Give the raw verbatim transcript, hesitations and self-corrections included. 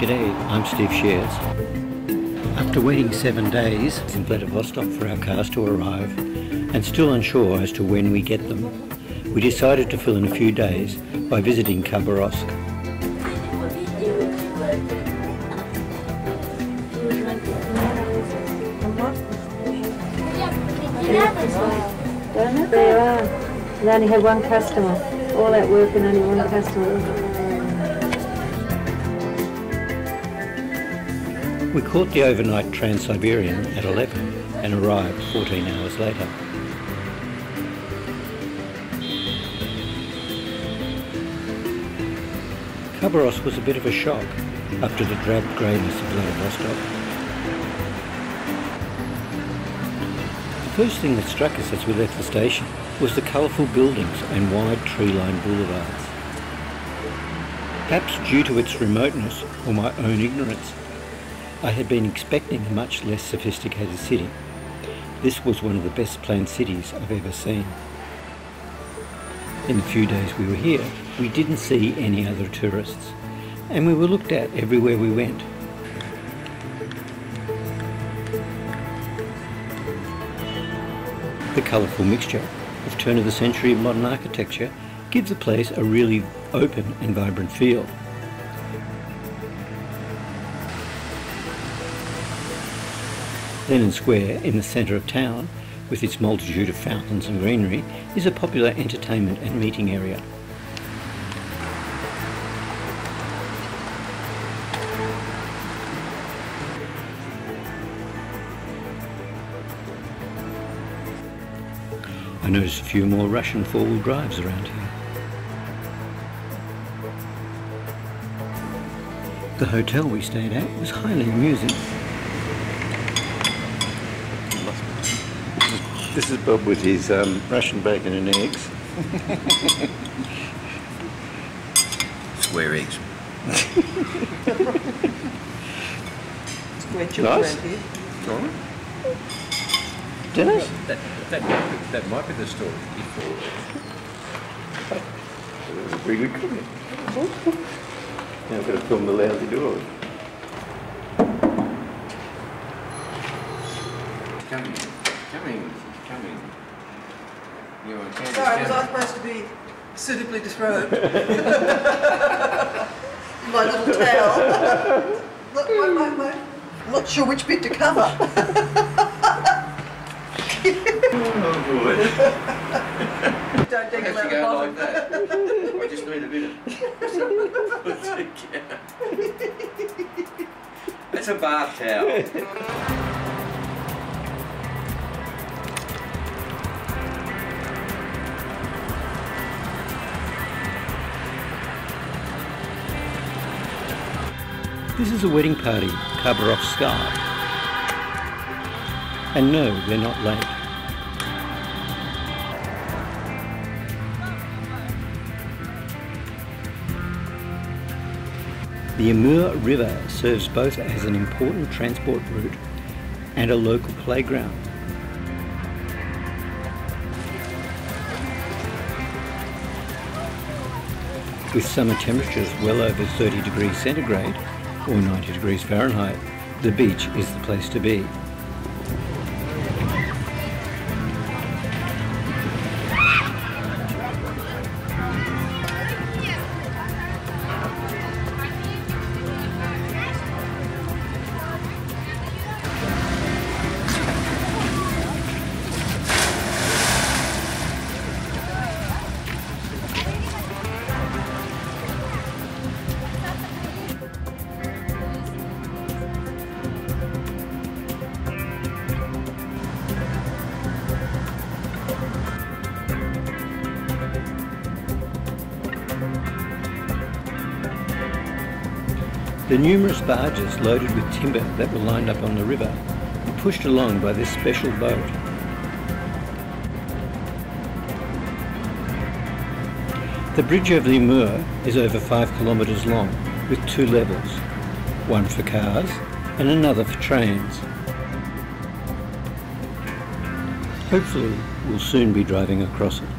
G'day, I'm Steve Shears. After waiting seven days in Vladivostok for our cars to arrive, and still unsure as to when we get them, we decided to fill in a few days by visiting Kharbarovsk. There are. They only had one customer. All that work and only one customer. We caught the overnight Trans-Siberian at eleven and arrived fourteen hours later. Kharbarovsk was a bit of a shock after the drab greyness of Vladivostok. The first thing that struck us as we left the station was the colourful buildings and wide tree-lined boulevards. Perhaps due to its remoteness or my own ignorance, I had been expecting a much less sophisticated city. This was one of the best planned cities I've ever seen. In the few days we were here, we didn't see any other tourists, and we were looked at everywhere we went. The colourful mixture of turn-of-the-century modern architecture gives the place a really open and vibrant feel. Lenin Square, in the centre of town, with its multitude of fountains and greenery, is a popular entertainment and meeting area. I noticed a few more Russian four-wheel drives around here. The hotel we stayed at was highly amusing. This is Bob with his um, Russian bacon and eggs. Square eggs. Square chicken Nice. around here. Right. Dennis? That, that, might be, that might be the story. That was a pretty good comment. Now I've got to film the lousy doors. Coming, coming, coming. You're on camera. Sorry, was I supposed to be suitably disrobed? In my little towel. Look, wait, wait, wait. I'm not sure which bit to cover. Oh, good. Don't think Have to about go the like that. I just need a bit of... That's a bath towel. This is a wedding party, Kharbarovsk Sky. And no, they're not late. The Amur River serves both as an important transport route and a local playground. With summer temperatures well over thirty degrees centigrade or ninety degrees Fahrenheit, the beach is the place to be. The numerous barges loaded with timber that were lined up on the river were pushed along by this special boat. The bridge over the Amur is over five kilometres long with two levels, one for cars and another for trains. Hopefully we'll soon be driving across it.